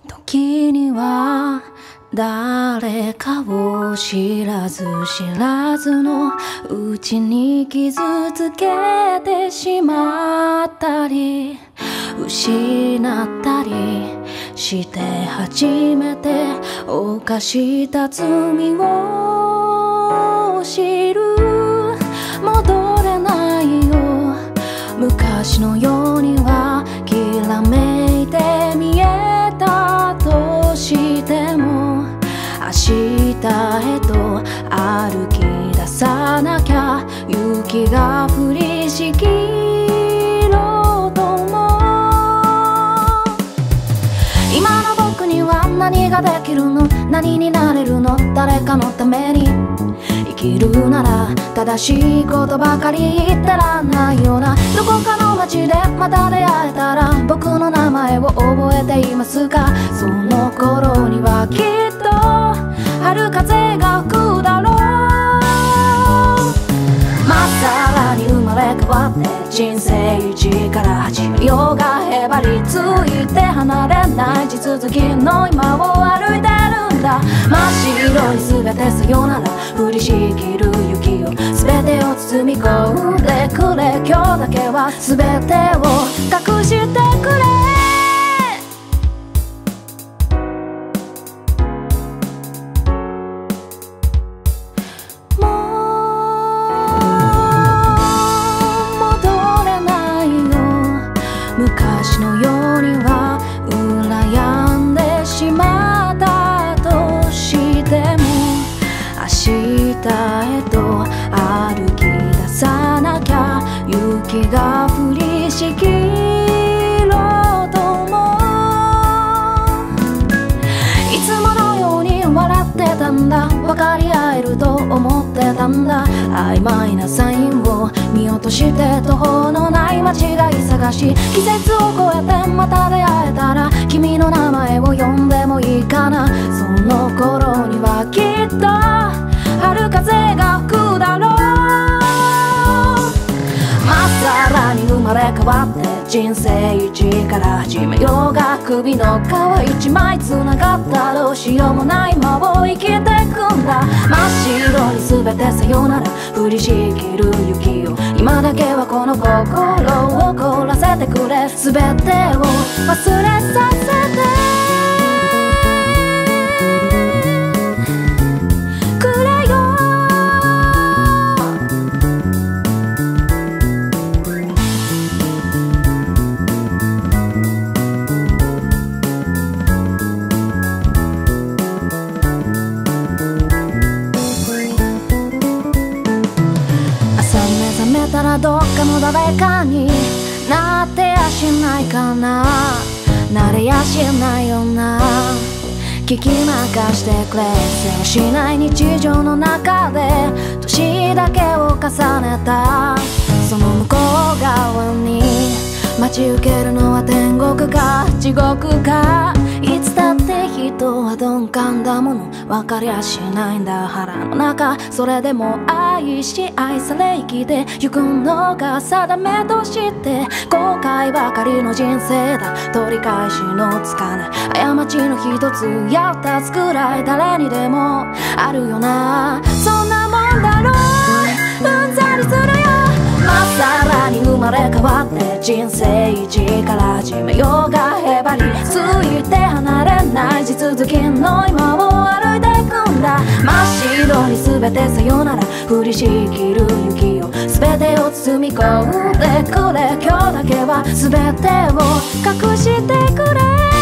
時には誰かを知らず知らずのうちに傷つけてしまったり失ったりして初めて犯した罪を知る。戻れないよ昔のようにはきらめいて見えたとしても明日へと歩き出さなきゃ雪が降りしきろうと思う。今の僕には何ができるの？何になれるの？誰かのために生きるなら正しいことばかり言ってらんないよな。どこかの街でまた出会えたら僕の名前を覚えていますか？その頃にはきっと春風が吹くだろう。まっさらに生まれ変わって人生一から始めようがへばりついて離れない地続きの今を歩いてるんだ。真っ白に全てさよなら降りしきる雪を全てを包み込んでくれ。今日だけは全てを隠してくれ。昔のようには羨んでしまったとしても明日へと歩き出さなきゃ雪が降りしきろうと思う。いつものように笑ってたんだ。分かり合えると思ってたんだ。曖昧なサインを見落として途方のない間違い探し季節を越えてまた出会えたら君の名前を呼んでもいいかな。その頃にはきっと春風が吹くだろう。まっさらに生まれ変わって人生一から始めようが首の皮一枚つながったどうしようもない間を生きてくんだ。真っ白に全てさよなら降りしきる雪を今だけはこの心を凍らせてくれ。全てを忘れさせてどっかの誰かになってやしないかな。なれやしないよな。聞き流してくれ。せわしない日常の中で年だけを重ねたその向こう側に待ち受けるのは天国か地獄か。いつだって人は鈍感だもの分かりゃしないんだ腹の中。それでも愛し愛され生きてゆくのが定めとして後悔ばかりの人生だ。取り返しのつかない過ちの一つや二つくらい誰にでもあるよな。そんなもんだろううんざりするよ。まっさらに生まれ変わって人生一から始めようがへばりついて離れない地続きの今を歩いてくんだ。真っ白に全てさよなら降りしきる雪を全てを包み込んでくれ。今日だけは全てを隠してくれ。